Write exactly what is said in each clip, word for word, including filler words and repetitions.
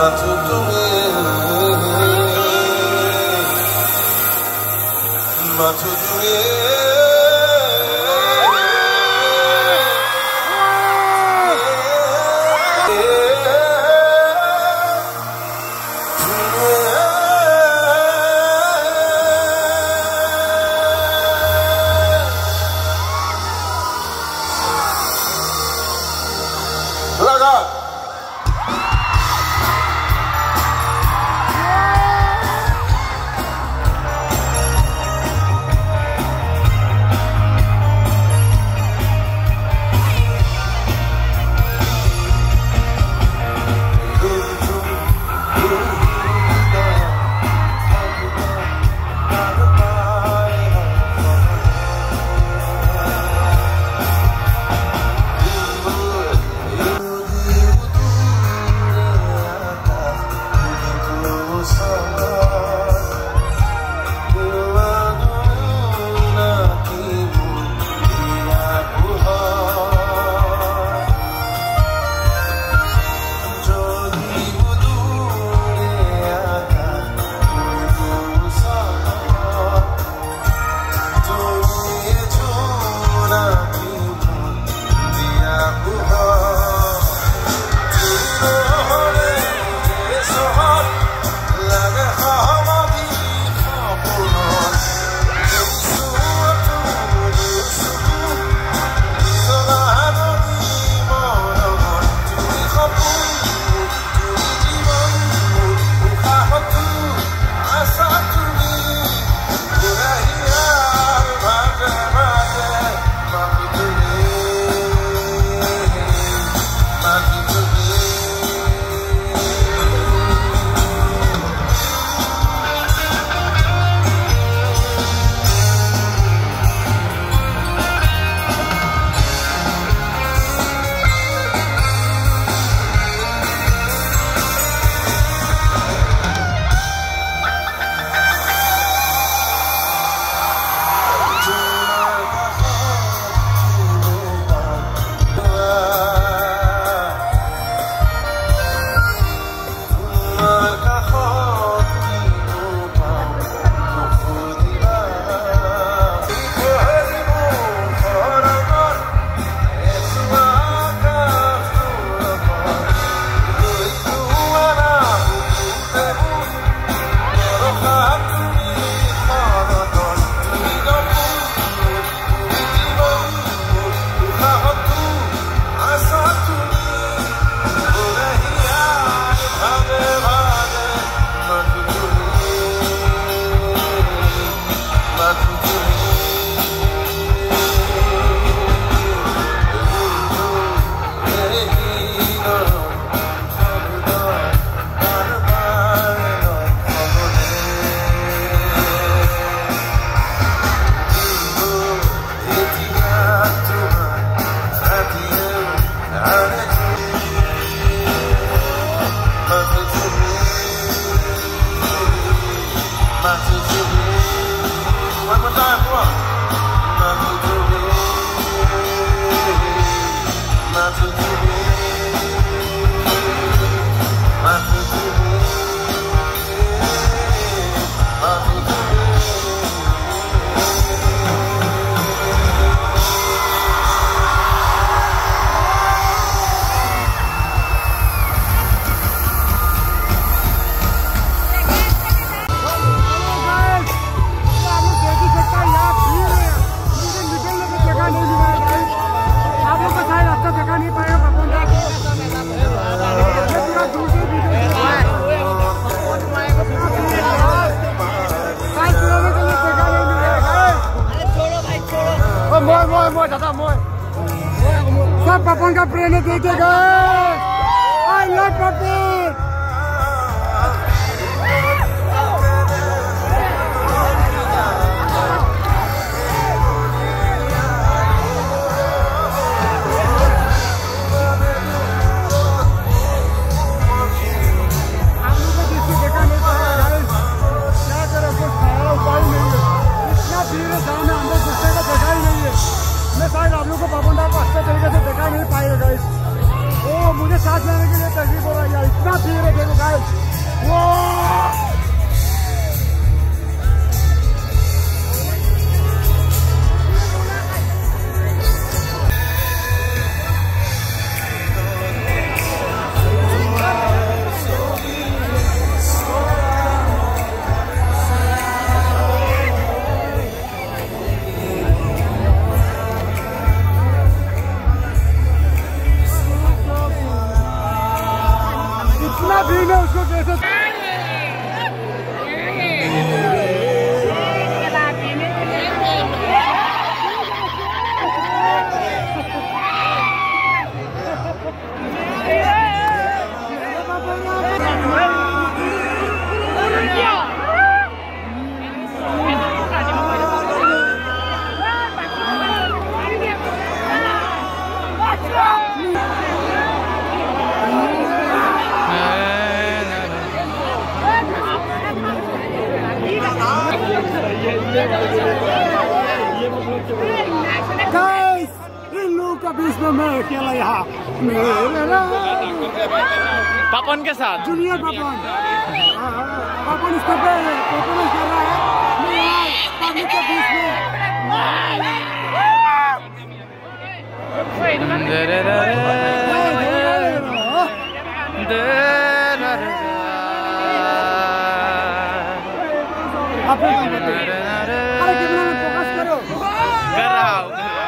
सब पपन का प्रेम देते गए। आई लव पपन। शायद आप लोग को पापन को अच्छे तरीके से देखा नहीं पाएगा गाइस। ओ मुझे इतना भीड़ है उसको कैसे गाइस, इन लोगों का बीच में मैं अकेला यहाँ पापन के साथ जूनियर पापन पापन इसका परफॉर्मेंस कर रहा है मैं यहाँ पब्लिक के बीच में अरे कितना में फोकस करो कर रहा हूँ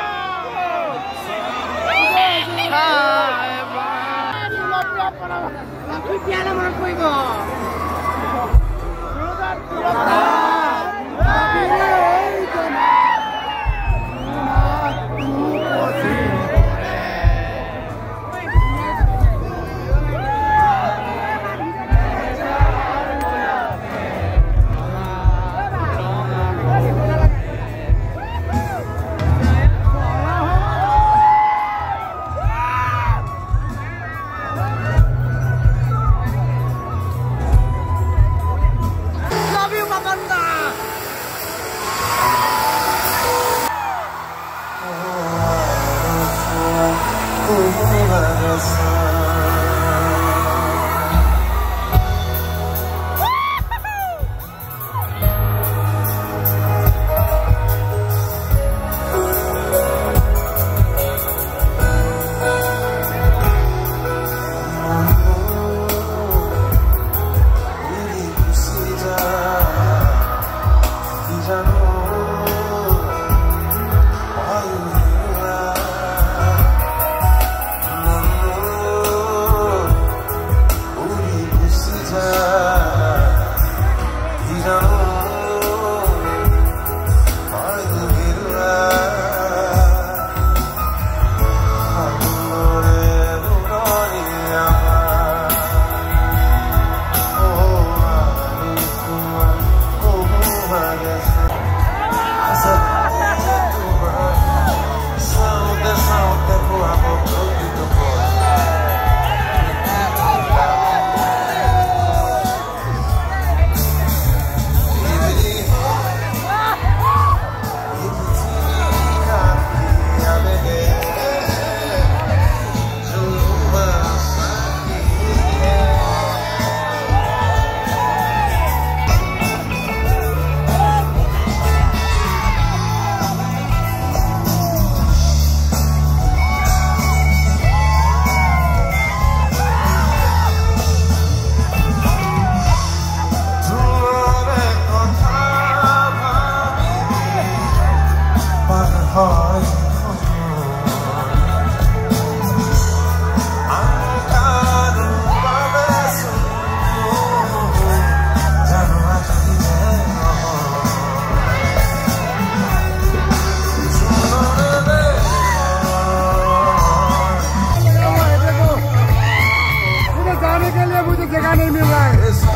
जगह नहीं मिल रहा है।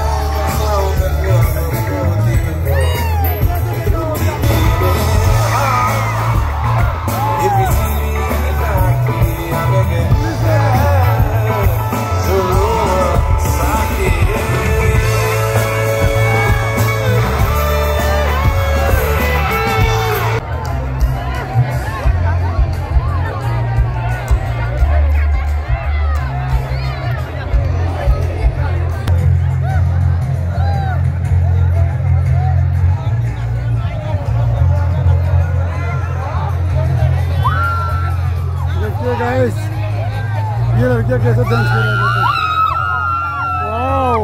गाइस ये लड़कियां कैसे डांस कर रही हैं। वाओ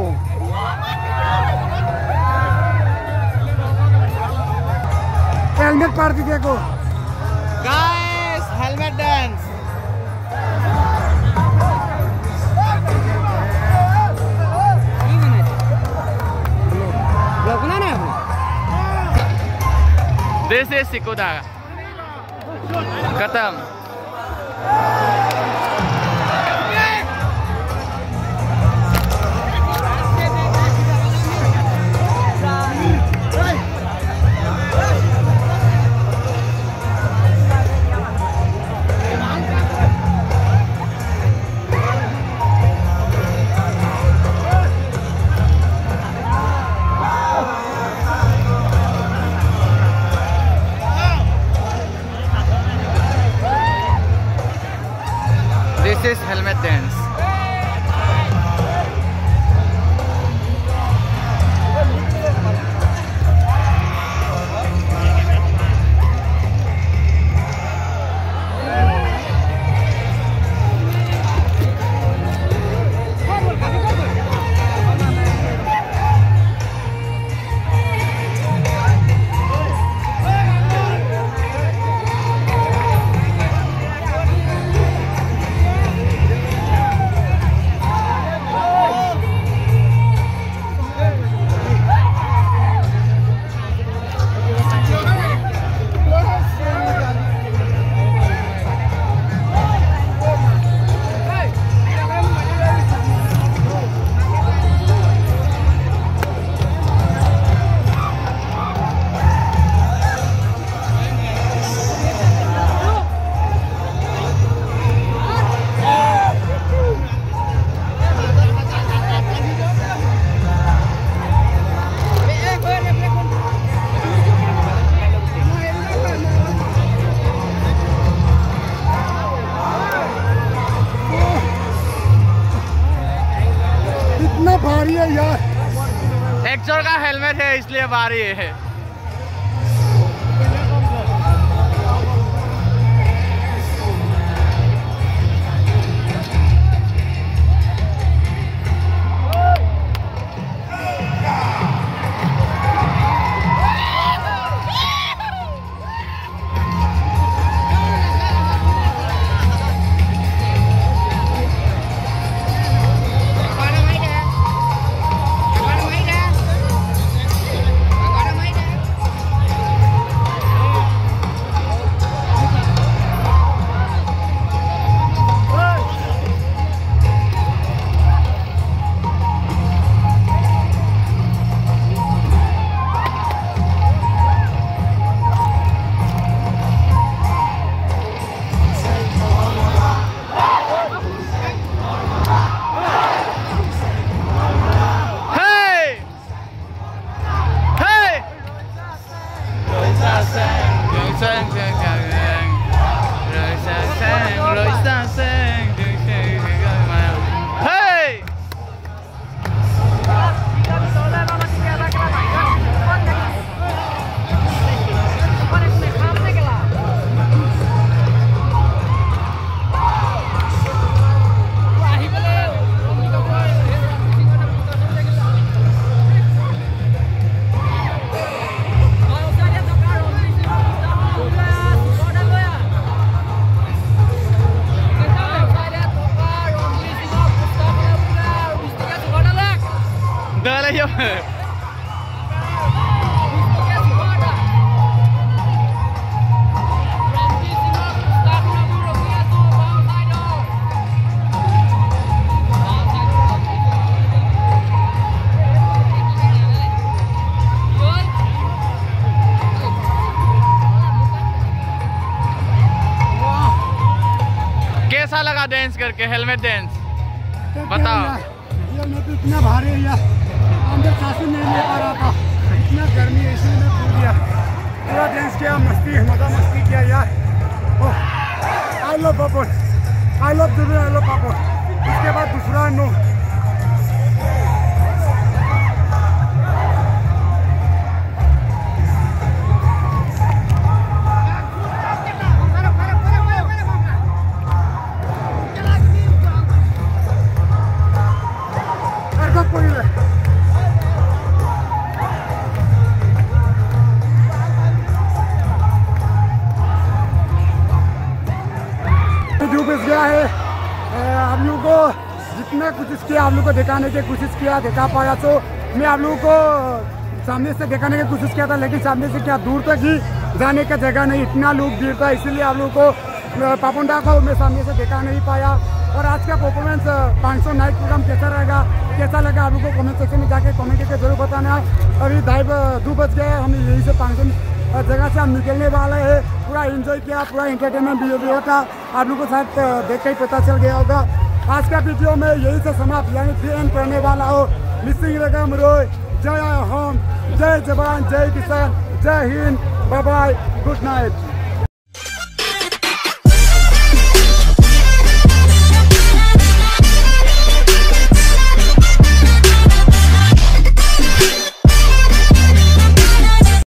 हेलमेट पार्टी देखो guys, helmet dance. This is Sikuda. खत्म. This is helmet dance. भारी है यार। एक्चुअल का हेलमेट है इसलिए भारी है। कैसा लगा डांस करके, हेलमेट डांस बताओ। ये मैं तो इतना भारी है यार, अंदर सांस नहीं ले पा रहा था, इतना गर्मी है इसलिए मैं भूल गया। पूरा डांस किया, मस्ती मजा मस्ती किया यार। Oh I love papad, I love Dubai, I love papad. उसके बाद दूसरा नो गया है। आप लोगों को जितना कोशिश किया, आप लोगों को दिखाने की कोशिश किया, दिखा पाया। तो मैं आप लोगों को सामने से दिखाने की कोशिश किया था, लेकिन सामने से क्या दूर तक ही जाने का जगह नहीं, इतना लोग भीड़ था, इसीलिए आप लोगों को पापुंडा को मैं सामने से देखा नहीं पाया। और आज का परफॉर्मेंस पाँच सौ नाइट प्रोग्राम कैसा रहेगा, कैसा लगा आप लोगों को कमेंट सेक्शन में जाके कमेंट करके जरूर बताना। अभी ढाई दो बज गए, हम यहीं से पाँच सौ जगह से हम निकलने वाले हैं। पूरा एंजॉय किया, पूरा एंटरटेनमेंट भी होता, आप लोगों को शायद देख के ही पता चल गया होगा। आज का वीडियो में यही से समाप्त यानी दी एंड करने वाला हो। मिसिंग रकम रोय, जय होम, जय जवान, जय किसान, जय Hind, bye bye, good night.